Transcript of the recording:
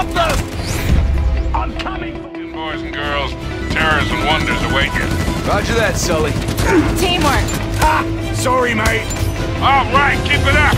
Stop them! I'm coming! Boys and girls, terrors and wonders await you. Roger that, Sully. Teamwork. Ha! Sorry, mate. All right, keep it up.